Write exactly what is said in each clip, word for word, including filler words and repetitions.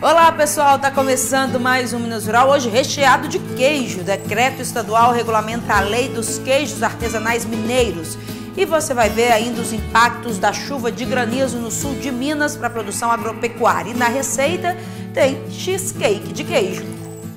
Olá pessoal, está começando mais um Minas Rural, hoje recheado de queijo. Decreto estadual regulamenta a lei dos queijos artesanais mineiros. E você vai ver ainda os impactos da chuva de granizo no sul de Minas para a produção agropecuária. E na receita tem cheesecake de queijo.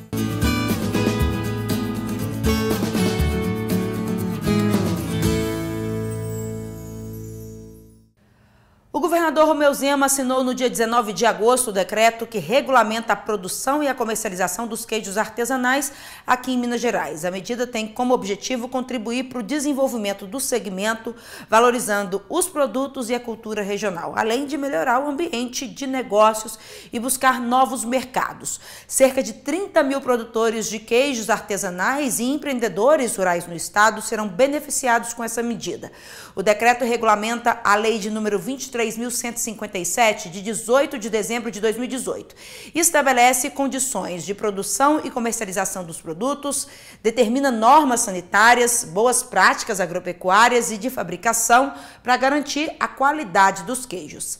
O governador Romeu Zema assinou no dia dezenove de agosto o decreto que regulamenta a produção e a comercialização dos queijos artesanais aqui em Minas Gerais. A medida tem como objetivo contribuir para o desenvolvimento do segmento, valorizando os produtos e a cultura regional, além de melhorar o ambiente de negócios e buscar novos mercados. Cerca de trinta mil produtores de queijos artesanais e empreendedores rurais no estado serão beneficiados com essa medida. O decreto regulamenta a lei de número vinte e três mil cento e cinquenta e sete, de dezoito de dezembro de dois mil e dezoito. Estabelece condições de produção e comercialização dos produtos, determina normas sanitárias, boas práticas agropecuárias e de fabricação para garantir a qualidade dos queijos.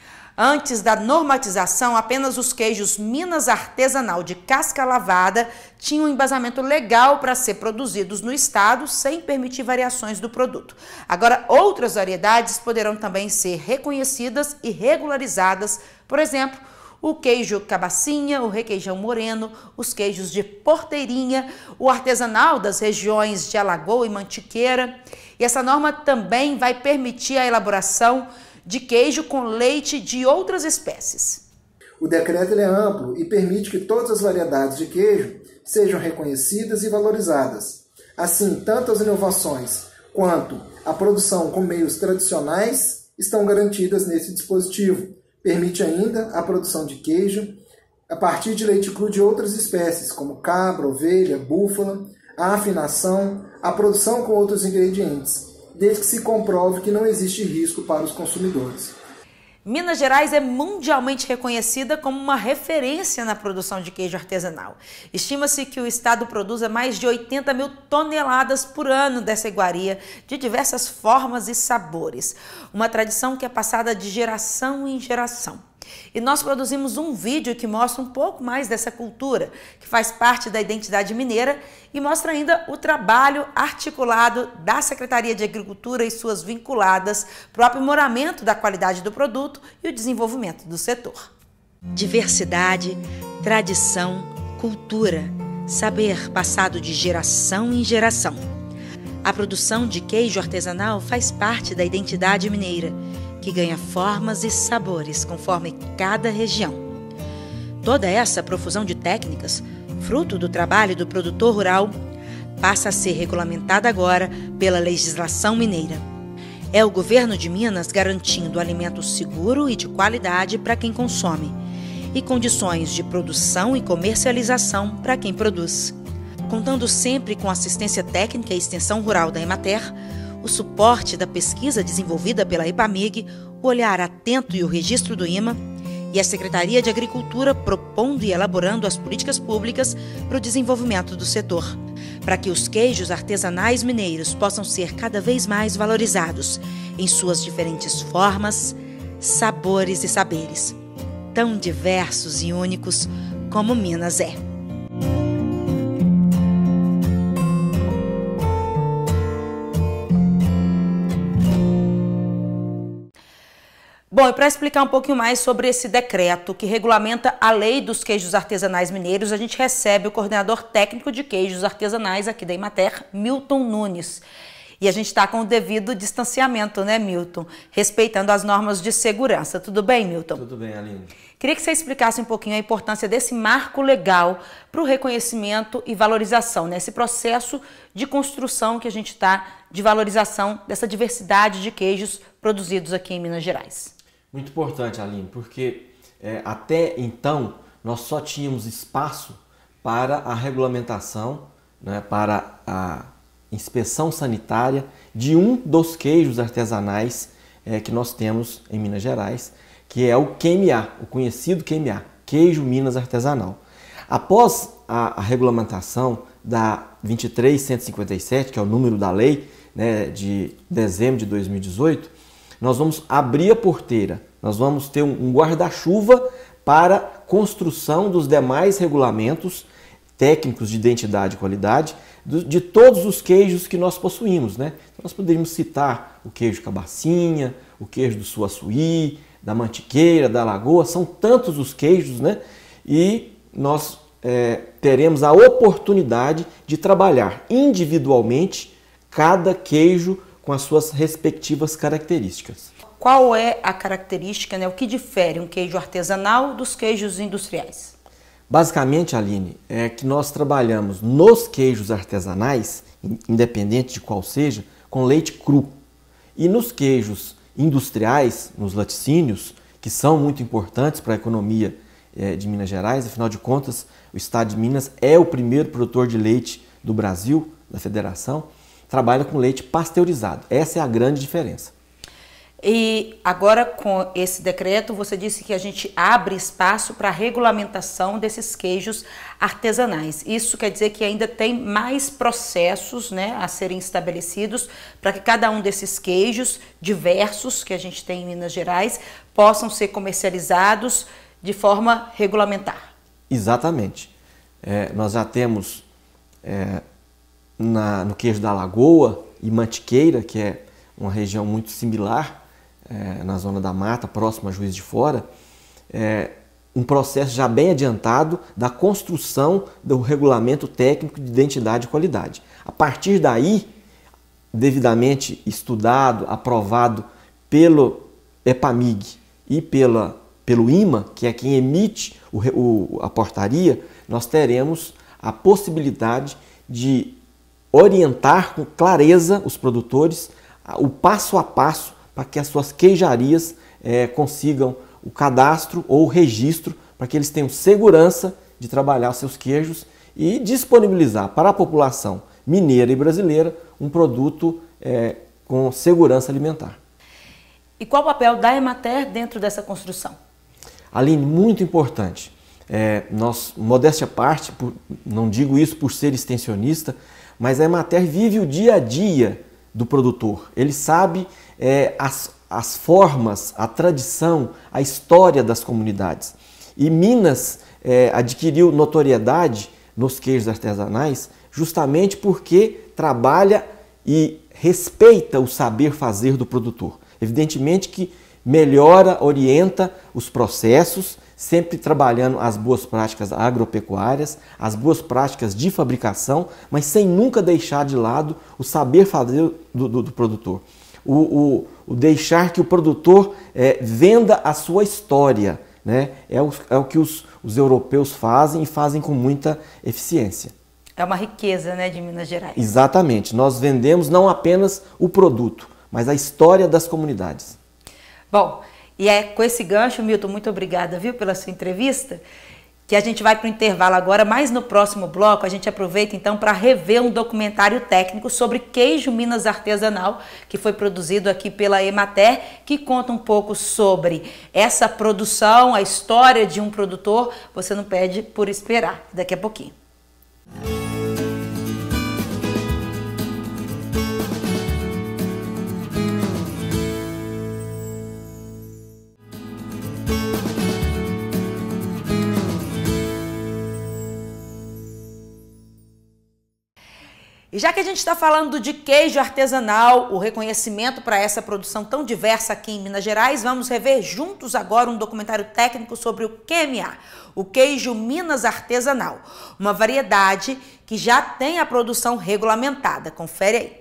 Antes da normatização, apenas os queijos Minas Artesanal de casca lavada tinham um embasamento legal para ser produzidos no estado, sem permitir variações do produto. Agora, outras variedades poderão também ser reconhecidas e regularizadas, por exemplo, o queijo cabacinha, o requeijão moreno, os queijos de porteirinha, o artesanal das regiões de Alagoa e Mantiqueira. E essa norma também vai permitir a elaboração de queijo com leite de outras espécies. O decreto ele é amplo e permite que todas as variedades de queijo sejam reconhecidas e valorizadas. Assim, tanto as inovações quanto a produção com meios tradicionais estão garantidas nesse dispositivo. Permite ainda a produção de queijo a partir de leite cru de outras espécies, como cabra, ovelha, búfala, a afinação, a produção com outros ingredientes, desde que se comprove que não existe risco para os consumidores. Minas Gerais é mundialmente reconhecida como uma referência na produção de queijo artesanal. Estima-se que o estado produza mais de oitenta mil toneladas por ano dessa iguaria, de diversas formas e sabores. Uma tradição que é passada de geração em geração. E nós produzimos um vídeo que mostra um pouco mais dessa cultura, que faz parte da identidade mineira e mostra ainda o trabalho articulado da Secretaria de Agricultura e suas vinculadas para o aprimoramento da qualidade do produto e o desenvolvimento do setor. Diversidade, tradição, cultura, saber passado de geração em geração. A produção de queijo artesanal faz parte da identidade mineira, que ganha formas e sabores conforme cada região. Toda essa profusão de técnicas, fruto do trabalho do produtor rural, passa a ser regulamentada agora pela legislação mineira. É o governo de Minas garantindo alimento seguro e de qualidade para quem consome, e condições de produção e comercialização para quem produz. Contando sempre com assistência técnica e extensão rural da Emater, o suporte da pesquisa desenvolvida pela EPAMIG, o olhar atento e o registro do IMA, e a Secretaria de Agricultura propondo e elaborando as políticas públicas para o desenvolvimento do setor, para que os queijos artesanais mineiros possam ser cada vez mais valorizados em suas diferentes formas, sabores e saberes, tão diversos e únicos como Minas é. Bom, e para explicar um pouquinho mais sobre esse decreto que regulamenta a lei dos queijos artesanais mineiros, a gente recebe o coordenador técnico de queijos artesanais aqui da Emater, Milton Nunes. E a gente está com o devido distanciamento, né, Milton? Respeitando as normas de segurança. Tudo bem, Milton? Tudo bem, Aline. Queria que você explicasse um pouquinho a importância desse marco legal para o reconhecimento e valorização, né? Esse processo de construção que a gente está, de valorização dessa diversidade de queijos produzidos aqui em Minas Gerais. Muito importante, Aline, porque é, até então nós só tínhamos espaço para a regulamentação, né, para a inspeção sanitária de um dos queijos artesanais é, que nós temos em Minas Gerais, que é o Q M A, o conhecido Q M A, Queijo Minas Artesanal. Após a, a regulamentação da vinte e três mil cento e cinquenta e sete, que é o número da lei, né, de dezembro de dois mil e dezoito, nós vamos abrir a porteira, nós vamos ter um, um guarda-chuva para construção dos demais regulamentos técnicos de identidade e qualidade de todos os queijos que nós possuímos, né? Nós poderíamos citar o queijo cabacinha, o queijo do Suaçuí, da Mantiqueira, da Lagoa, são tantos os queijos, né? E nós é, teremos a oportunidade de trabalhar individualmente cada queijo com as suas respectivas características. Qual é a característica, né? O que difere um queijo artesanal dos queijos industriais? Basicamente, Aline, é que nós trabalhamos nos queijos artesanais, independente de qual seja, com leite cru. E nos queijos industriais, nos laticínios, que são muito importantes para a economia é, de Minas Gerais, afinal de contas, o estado de Minas é o primeiro produtor de leite do Brasil, da federação, trabalha com leite pasteurizado. Essa é a grande diferença. E agora, com esse decreto, você disse que a gente abre espaço para a regulamentação desses queijos artesanais. Isso quer dizer que ainda tem mais processos, né, a serem estabelecidos para que cada um desses queijos diversos que a gente tem em Minas Gerais possam ser comercializados de forma regulamentar. Exatamente. É, nós já temos é, na, no queijo da Lagoa e Mantiqueira, que é uma região muito similar, É, na zona da mata, próximo a Juiz de Fora, é, um processo já bem adiantado da construção do regulamento técnico de identidade e qualidade. A partir daí, devidamente estudado, aprovado pelo EPAMIG e pela, pelo I M A, que é quem emite o, o, a portaria, nós teremos a possibilidade de orientar com clareza os produtores o passo a passo para que as suas queijarias é, consigam o cadastro ou o registro, para que eles tenham segurança de trabalhar seus queijos e disponibilizar para a população mineira e brasileira um produto é, com segurança alimentar. E qual o papel da Emater dentro dessa construção? Aline, muito importante. É, nós, modéstia à parte, por, não digo isso por ser extensionista, mas a Emater vive o dia a dia do produtor. Ele sabe é, as, as formas, a tradição, a história das comunidades. E Minas é, adquiriu notoriedade nos queijos artesanais justamente porque trabalha e respeita o saber fazer do produtor. Evidentemente que melhora, orienta os processos, sempre trabalhando as boas práticas agropecuárias, as boas práticas de fabricação, mas sem nunca deixar de lado o saber fazer do, do, do produtor. O, o, o deixar que o produtor é, venda a sua história, né? É o, é o que os, os europeus fazem e fazem com muita eficiência. É uma riqueza, né, de Minas Gerais. Exatamente. Nós vendemos não apenas o produto, mas a história das comunidades. Bom, e é com esse gancho, Milton, muito obrigada, viu, pela sua entrevista, que a gente vai para o intervalo agora, mas no próximo bloco a gente aproveita então para rever um documentário técnico sobre queijo Minas artesanal, que foi produzido aqui pela Emater, que conta um pouco sobre essa produção, a história de um produtor. Você não perde por esperar, daqui a pouquinho. E já que a gente está falando de queijo artesanal, o reconhecimento para essa produção tão diversa aqui em Minas Gerais, vamos rever juntos agora um documentário técnico sobre o Q M A, o queijo Minas artesanal, uma variedade que já tem a produção regulamentada. Confere aí.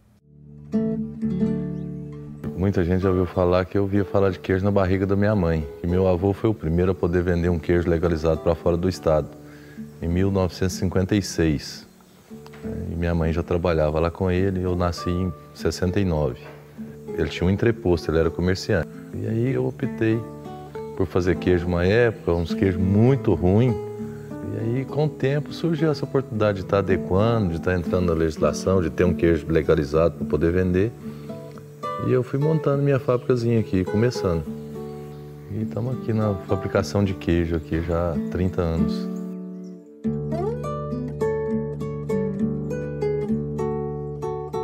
Muita gente já ouviu falar que eu ouvia falar de queijo na barriga da minha mãe, que meu avô foi o primeiro a poder vender um queijo legalizado para fora do estado, em mil novecentos e cinquenta e seis. E minha mãe já trabalhava lá com ele, eu nasci em sessenta e nove. Ele tinha um entreposto, ele era comerciante. E aí eu optei por fazer queijo uma época, uns queijos muito ruins. E aí com o tempo surgiu essa oportunidade de estar adequando, de estar entrando na legislação, de ter um queijo legalizado para poder vender. E eu fui montando minha fábricazinha aqui, começando. E estamos aqui na fabricação de queijo aqui já há trinta anos.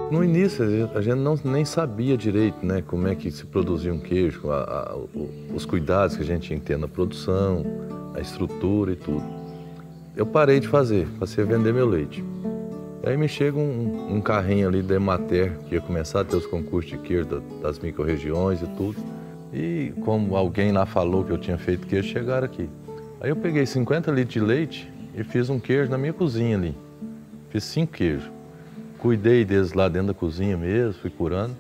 No início, a gente não, nem sabia direito, né, como é que se produzia um queijo, a, a, os cuidados que a gente tinha que ter na produção, a estrutura e tudo. Eu parei de fazer, passei a vender meu leite. Aí me chega um, um carrinho ali da Emater, que ia começar a ter os concursos de queijo da, das micro-regiões e tudo. E como alguém lá falou que eu tinha feito queijo, chegaram aqui. Aí eu peguei cinquenta litros de leite e fiz um queijo na minha cozinha ali. Fiz cinco queijos. Cuidei deles lá dentro da cozinha mesmo, fui curando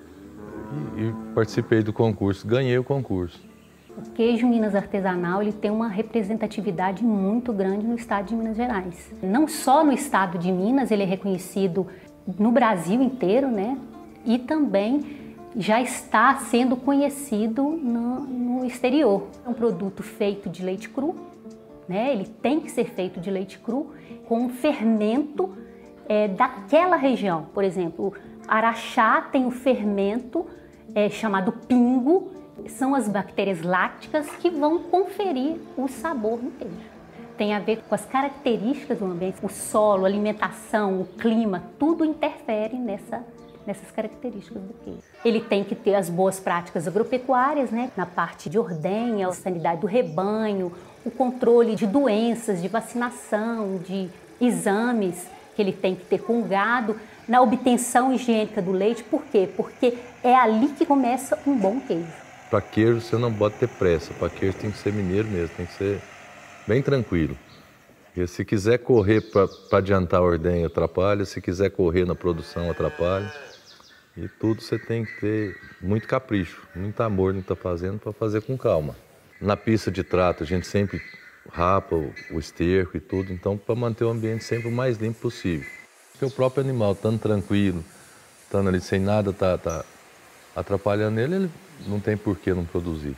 e, e participei do concurso, ganhei o concurso. O queijo Minas artesanal ele tem uma representatividade muito grande no estado de Minas Gerais. Não só no estado de Minas, ele é reconhecido no Brasil inteiro, né? E também já está sendo conhecido no, no exterior. É um produto feito de leite cru, né? Ele tem que ser feito de leite cru com fermento É, daquela região. Por exemplo, Araxá tem um fermento é, chamado pingo, são as bactérias lácticas que vão conferir o sabor no queijo. Tem a ver com as características do ambiente, o solo, a alimentação, o clima, tudo interfere nessa, nessas características do queijo. Ele tem que ter as boas práticas agropecuárias, né, na parte de ordenha, a sanidade do rebanho, o controle de doenças, de vacinação, de exames que ele tem que ter com o gado, na obtenção higiênica do leite. Por quê? Porque é ali que começa um bom queijo. Para queijo você não pode ter pressa, para queijo tem que ser mineiro mesmo, tem que ser bem tranquilo. Porque se quiser correr para adiantar a ordenha, atrapalha, se quiser correr na produção, atrapalha. E tudo você tem que ter muito capricho, muito amor no que está fazendo para fazer com calma. Na pista de trato a gente sempre rapa o esterco e tudo, então para manter o ambiente sempre o mais limpo possível. Porque o próprio animal, estando tranquilo, estando ali sem nada tá, tá atrapalhando ele, ele não tem por que não produzir.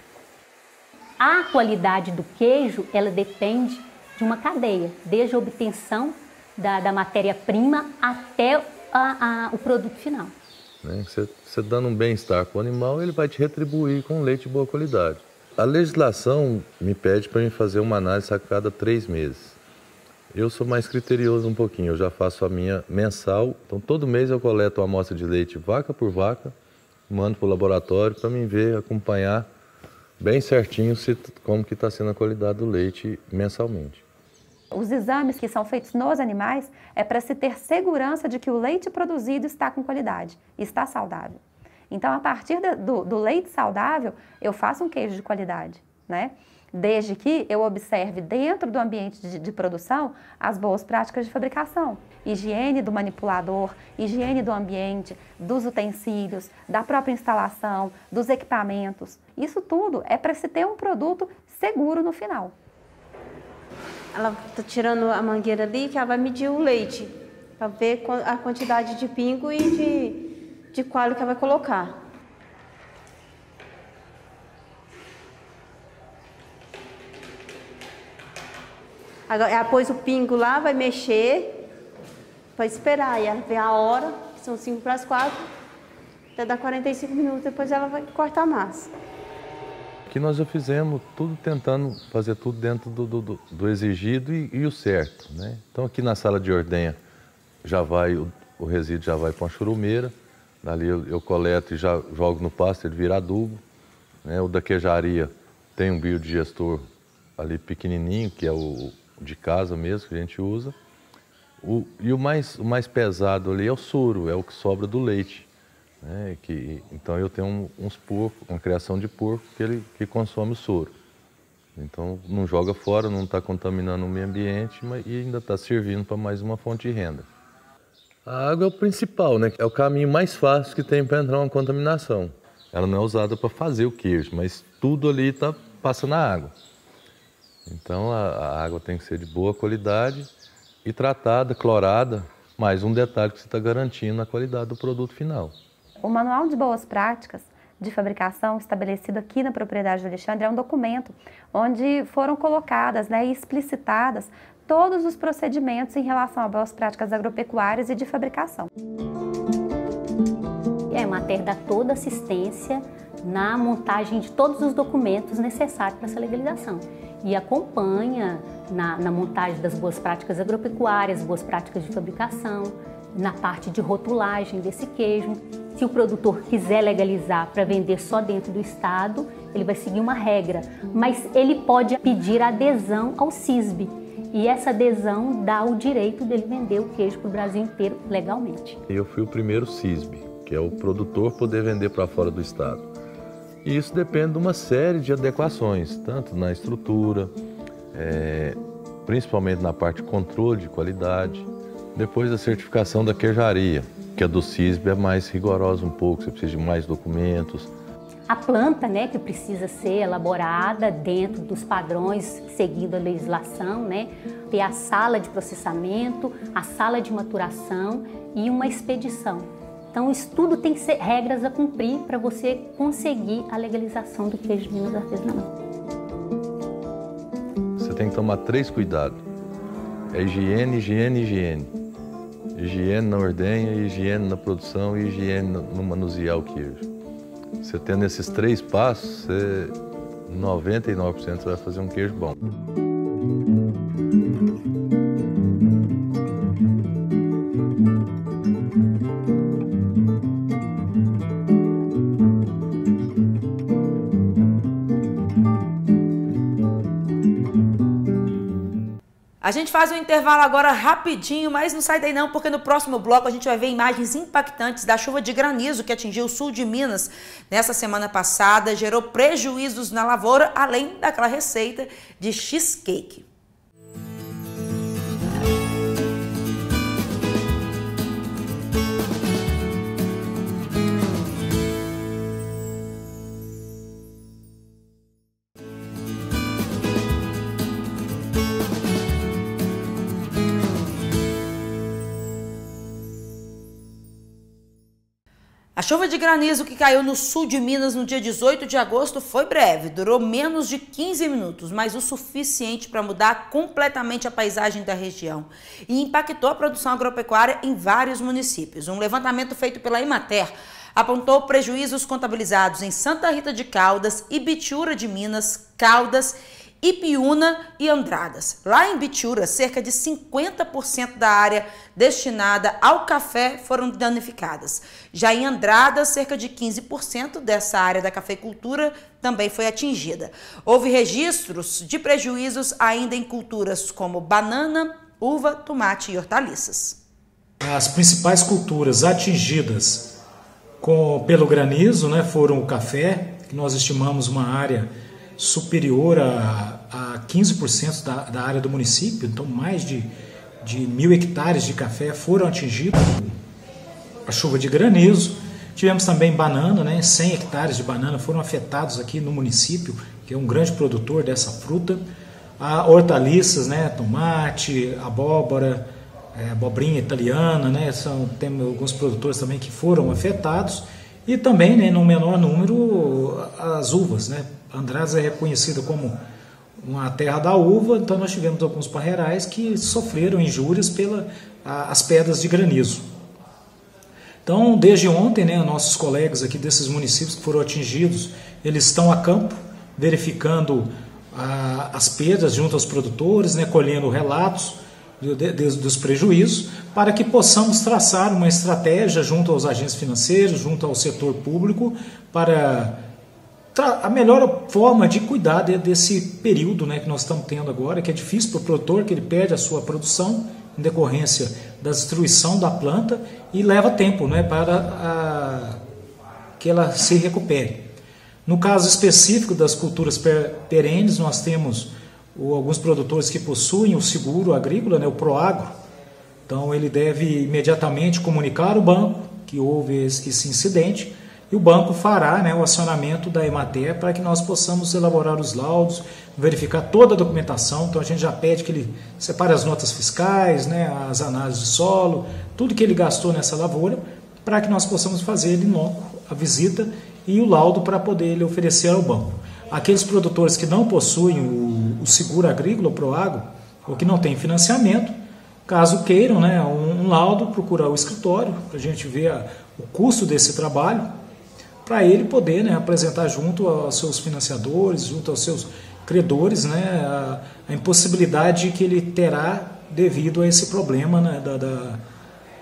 A qualidade do queijo, ela depende de uma cadeia, desde a obtenção da, da matéria-prima até a, a, o produto final. Né? Você, você dando um bem-estar para o animal, ele vai te retribuir com leite de boa qualidade. A legislação me pede para mim fazer uma análise a cada três meses. Eu sou mais criterioso um pouquinho, eu já faço a minha mensal. Então, todo mês eu coleto uma amostra de leite vaca por vaca, mando para o laboratório para mim ver, acompanhar bem certinho se, como que está sendo a qualidade do leite mensalmente. Os exames que são feitos nos animais é para se ter segurança de que o leite produzido está com qualidade, está saudável. Então, a partir do, do leite saudável, eu faço um queijo de qualidade, né? Desde que eu observe dentro do ambiente de, de produção as boas práticas de fabricação. Higiene do manipulador, higiene do ambiente, dos utensílios, da própria instalação, dos equipamentos. Isso tudo é para se ter um produto seguro no final. Ela está tirando a mangueira ali que ela vai medir o leite, para ver a quantidade de pingo e de... de qual que ela vai colocar. Agora, ela pôs o pingo lá, vai mexer, para esperar. E ela vê a hora, que são cinco para as quatro, até dar quarenta e cinco minutos, depois ela vai cortar a massa. Aqui nós já fizemos tudo tentando fazer tudo dentro do, do, do exigido e, e o certo, né? Então aqui na sala de ordenha já vai, o, o resíduo já vai para uma churumeira. Dali eu, eu coleto e já jogo no pasto, ele vira adubo. Né? O da queijaria tem um biodigestor ali pequenininho, que é o de casa mesmo, que a gente usa. O, e o mais, o mais pesado ali é o soro, é o que sobra do leite. Né? Que, então eu tenho um, uns porcos, uma criação de porco que, ele, que consome o soro. Então não joga fora, não está contaminando o meio ambiente, mas e ainda está servindo para mais uma fonte de renda. A água é o principal, né? É o caminho mais fácil que tem para entrar uma contaminação. Ela não é usada para fazer o queijo, mas tudo ali tá, passa na água. Então a, a água tem que ser de boa qualidade e tratada, clorada. Mais um detalhe que você está garantindo a qualidade do produto final. O Manual de Boas Práticas de Fabricação, estabelecido aqui na propriedade do Alexandre, é um documento onde foram colocadas, né, e explicitadas todos os procedimentos em relação a boas práticas agropecuárias e de fabricação. A Emater dá toda assistência na montagem de todos os documentos necessários para essa legalização e acompanha na, na montagem das boas práticas agropecuárias, boas práticas de fabricação na parte de rotulagem desse queijo. Se o produtor quiser legalizar para vender só dentro do estado, ele vai seguir uma regra, mas ele pode pedir adesão ao CISB. E essa adesão dá o direito dele vender o queijo para o Brasil inteiro legalmente. Eu fui o primeiro CISB, que é o produtor poder vender para fora do estado. E isso depende de uma série de adequações, tanto na estrutura, é, principalmente na parte de controle de qualidade, depois da certificação da queijaria, que a do CISB é mais rigorosa um pouco, você precisa de mais documentos. A planta, né, que precisa ser elaborada dentro dos padrões, seguindo a legislação, né, ter a sala de processamento, a sala de maturação e uma expedição. Então, isso tudo tem que ser regras a cumprir para você conseguir a legalização do queijo de Minas artesanal. Você tem que tomar três cuidados. É higiene, higiene, higiene. Higiene na ordenha, higiene na produção e higiene no manusear o queijo. Você tendo esses três passos, você, noventa e nove por cento você vai fazer um queijo bom. A gente faz um intervalo agora rapidinho, mas não sai daí não, porque no próximo bloco a gente vai ver imagens impactantes da chuva de granizo que atingiu o sul de Minas nessa semana passada, gerou prejuízos na lavoura, além daquela receita de cheesecake. A chuva de granizo que caiu no sul de Minas no dia dezoito de agosto foi breve, durou menos de quinze minutos, mas o suficiente para mudar completamente a paisagem da região e impactou a produção agropecuária em vários municípios. Um levantamento feito pela Emater apontou prejuízos contabilizados em Santa Rita de Caldas, Ibitura de Minas, Caldas, Ipiúna e Andradas. Lá em Ibitura, cerca de cinquenta por cento da área destinada ao café foram danificadas. Já em Andradas, cerca de quinze por cento dessa área da cafeicultura também foi atingida. Houve registros de prejuízos ainda em culturas como banana, uva, tomate e hortaliças. As principais culturas atingidas com, pelo granizo, né, foram o café, que nós estimamos uma área superior a, a quinze por cento da, da área do município, então mais de, de mil hectares de café foram atingidos a chuva de granizo. Tivemos também banana, né, cem hectares de banana foram afetados aqui no município, que é um grande produtor dessa fruta. A hortaliças, né, tomate, abóbora, é, abobrinha italiana, né, são, tem alguns produtores também que foram afetados. E também, né, no menor número, as uvas, né. Andradas é reconhecida como uma terra da uva, então nós tivemos alguns parreirais que sofreram injúrias pelas as pedras de granizo. Então, desde ontem, né, nossos colegas aqui desses municípios que foram atingidos, eles estão a campo, verificando a, as perdas junto aos produtores, né, colhendo relatos de, de, dos prejuízos, para que possamos traçar uma estratégia junto aos agentes financeiros, junto ao setor público, para a melhor forma de cuidar desse período, né, que nós estamos tendo agora, que é difícil para o produtor, que ele perde a sua produção em decorrência da destruição da planta e leva tempo, né, para a, que ela se recupere. No caso específico das culturas perenes, nós temos o, alguns produtores que possuem o seguro agrícola, né, o Proagro. Então ele deve imediatamente comunicar ao banco que houve esse, esse incidente, e o banco fará, né, o acionamento da Emater para que nós possamos elaborar os laudos, verificar toda a documentação. Então a gente já pede que ele separe as notas fiscais, né, as análises de solo, tudo que ele gastou nessa lavoura, para que nós possamos fazer ele loco, a visita e o laudo para poder ele oferecer ao banco. Aqueles produtores que não possuem o, o seguro agrícola, o Proagro, ou que não têm financiamento, caso queiram, né, um, um laudo, procurar o escritório, para a gente ver a, o custo desse trabalho, para ele poder, né, apresentar junto aos seus financiadores, junto aos seus credores, né, a, a impossibilidade que ele terá devido a esse problema, né, da, da,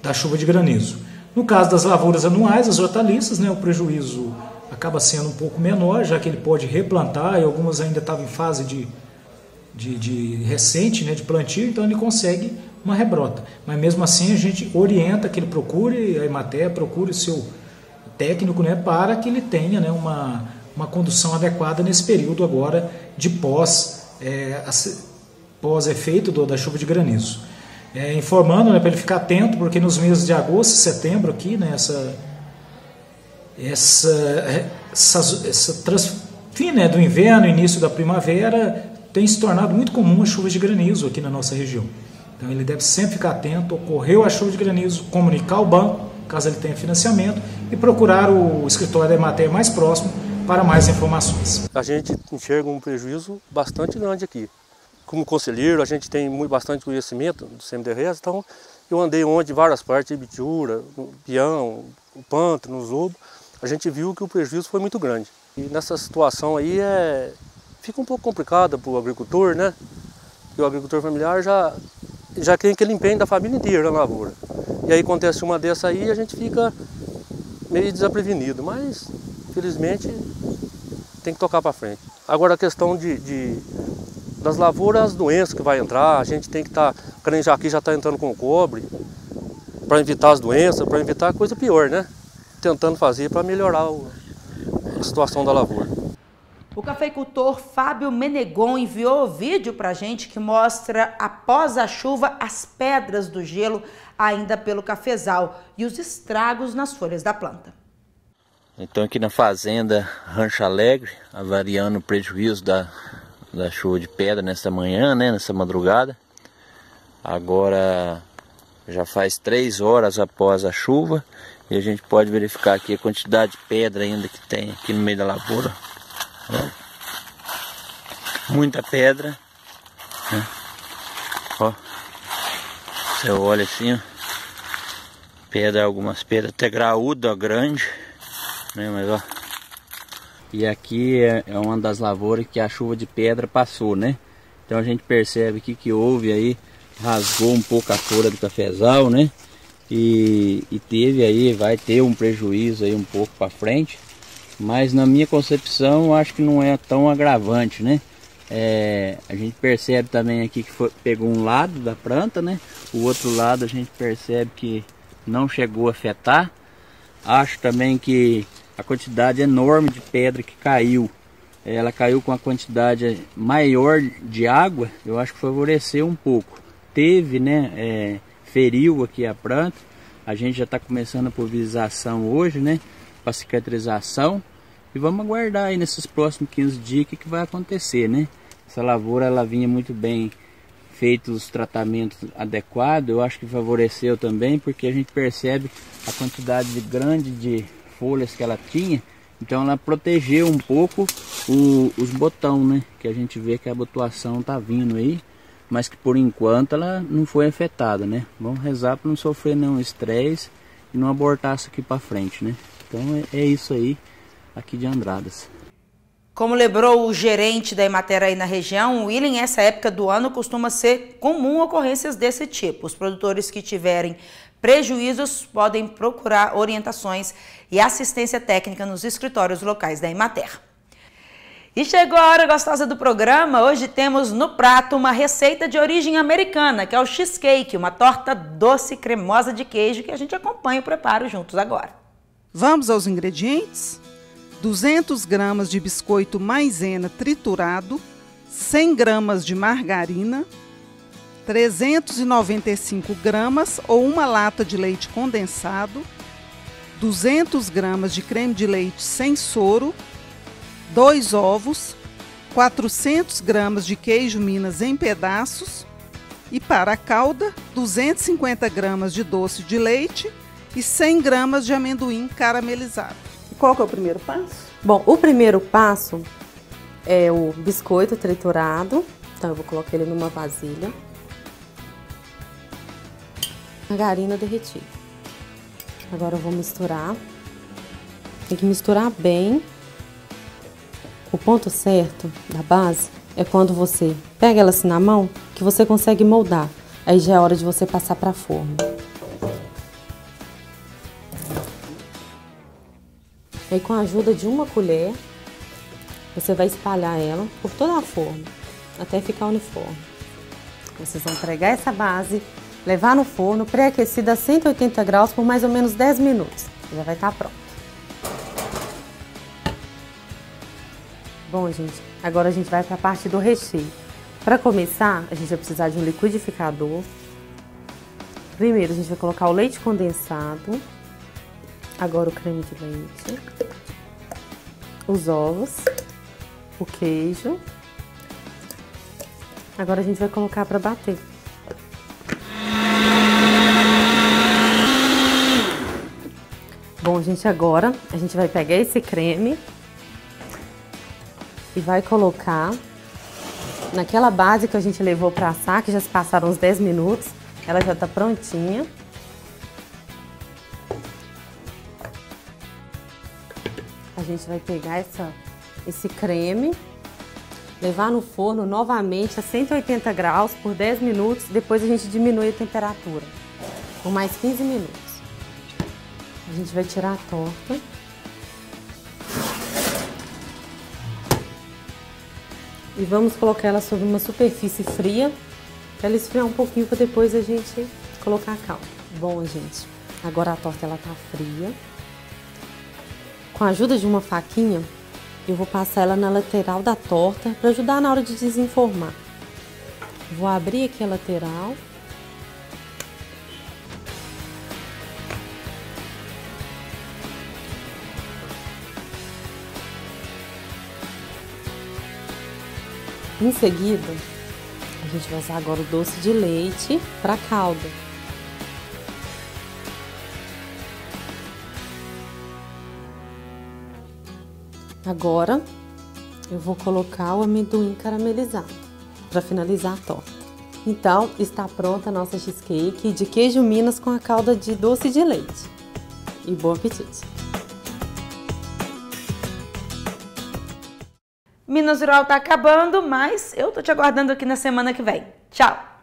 da chuva de granizo. No caso das lavouras anuais, as hortaliças, né, o prejuízo acaba sendo um pouco menor, já que ele pode replantar, e algumas ainda estavam em fase de, de, de recente, né, de plantio, então ele consegue uma rebrota. Mas mesmo assim a gente orienta que ele procure, a Emater procure o seu técnico, né, para que ele tenha, né, uma, uma condução adequada nesse período agora de pós, é, pós efeito do, da chuva de granizo. É, informando, né, para ele ficar atento, porque nos meses de agosto e setembro aqui, né, essa, essa, essa, essa trans, fim, né, do inverno, início da primavera, tem se tornado muito comum as chuvas de granizo aqui na nossa região. Então ele deve sempre ficar atento, ocorreu a chuva de granizo, comunicar ao banco, caso ele tenha financiamento, e procurar o escritório da Emater mais próximo para mais informações. A gente enxerga um prejuízo bastante grande aqui. Como conselheiro, a gente tem muito, bastante conhecimento do C M D R S, então eu andei onde várias partes, Ibitura, no Pião, o Pântano, no Zobo, a gente viu que o prejuízo foi muito grande. E nessa situação aí é, fica um pouco complicada para o agricultor, né? Porque o agricultor familiar já, já tem aquele empenho da família inteira na lavoura. E aí acontece uma dessa aí e a gente fica meio desaprevenido, mas felizmente tem que tocar para frente. Agora a questão de, de, das lavouras, as doenças que vai entrar, a gente tem que estar, tá, a Caranjaqui já está entrando com cobre, para evitar as doenças, para evitar coisa pior, né? Tentando fazer para melhorar o, a situação da lavoura. O cafeicultor Fábio Menegon enviou o vídeo para a gente que mostra, após a chuva, as pedras do gelo ainda pelo cafezal e os estragos nas folhas da planta. Então aqui na fazenda Rancho Alegre, avaliando o prejuízo da, da chuva de pedra nessa manhã, né, nessa madrugada. Agora já faz três horas após a chuva e a gente pode verificar aqui a quantidade de pedra ainda que tem aqui no meio da lavoura. Ó, muita pedra, né? Ó, você olha assim, ó, pedra, algumas pedras até graúda, grande, né? Mas ó, e aqui é, é uma das lavouras que a chuva de pedra passou, né? Então a gente percebe aqui que houve aí, rasgou um pouco a folha do cafezal, né? E, e teve aí, vai ter um prejuízo aí um pouco para frente. Mas na minha concepção eu acho que não é tão agravante, né? É, a gente percebe também aqui que foi, pegou um lado da planta, né? O outro lado a gente percebe que não chegou a afetar. Acho também que a quantidade enorme de pedra que caiu, ela caiu com a quantidade maior de água, eu acho que favoreceu um pouco. Teve, né? É, feriu aqui a planta, a gente já está começando a pulverização hoje, né? Para cicatrização, e vamos aguardar aí nesses próximos quinze dias o que, que vai acontecer, né? Essa lavoura ela vinha muito bem feitos os tratamentos adequados, eu acho que favoreceu também, porque a gente percebe a quantidade de grande de folhas que ela tinha, então ela protegeu um pouco o, os botões, né? Que a gente vê que a abotoação tá vindo aí, mas que por enquanto ela não foi afetada, né? Vamos rezar para não sofrer nenhum estresse e não abortar isso aqui para frente, né? Então é isso aí, aqui de Andradas. Como lembrou o gerente da Emater aí na região, William, essa época do ano costuma ser comum ocorrências desse tipo. Os produtores que tiverem prejuízos podem procurar orientações e assistência técnica nos escritórios locais da Emater. E chegou a hora gostosa do programa. Hoje temos no prato uma receita de origem americana, que é o cheesecake, uma torta doce e cremosa de queijo que a gente acompanha o preparo juntos agora. Vamos aos ingredientes: duzentas gramas de biscoito maisena triturado, cem gramas de margarina, trezentas e noventa e cinco gramas ou uma lata de leite condensado, duzentas gramas de creme de leite sem soro, dois ovos, quatrocentas gramas de queijo Minas em pedaços e, para a calda, duzentas e cinquenta gramas de doce de leite e cem gramas de amendoim caramelizado. Qual que é o primeiro passo? Bom, o primeiro passo é o biscoito triturado. Então eu vou colocar ele numa vasilha. Margarina derretida. Agora eu vou misturar. Tem que misturar bem. O ponto certo da base é quando você pega ela assim na mão, que você consegue moldar. Aí já é hora de você passar para a forma. Aí com a ajuda de uma colher, você vai espalhar ela por toda a forma, até ficar uniforme. Vocês vão pregar essa base, levar no forno pré-aquecido a cento e oitenta graus por mais ou menos dez minutos. Já vai estar pronto. Bom, gente, agora a gente vai para a parte do recheio. Para começar, a gente vai precisar de um liquidificador. Primeiro, a gente vai colocar o leite condensado. Agora o creme de leite. Os ovos. O queijo. Agora a gente vai colocar para bater. Bom, gente, agora a gente vai pegar esse creme e vai colocar naquela base que a gente levou para assar, que já se passaram uns dez minutos. Ela já tá prontinha. A gente vai pegar essa, esse creme, levar no forno novamente a cento e oitenta graus por dez minutos. Depois a gente diminui a temperatura por mais quinze minutos. A gente vai tirar a torta. E vamos colocar ela sobre uma superfície fria, para ela esfriar um pouquinho, para depois a gente colocar a calda. Bom, gente, agora a torta ela tá fria. Com a ajuda de uma faquinha, eu vou passar ela na lateral da torta, para ajudar na hora de desenformar. Vou abrir aqui a lateral. Em seguida, a gente vai usar agora o doce de leite para a calda. Agora, eu vou colocar o amendoim caramelizado para finalizar a torta. Então, está pronta a nossa cheesecake de queijo Minas com a calda de doce de leite. E bom apetite! Minas Rural tá acabando, mas eu tô te aguardando aqui na semana que vem. Tchau!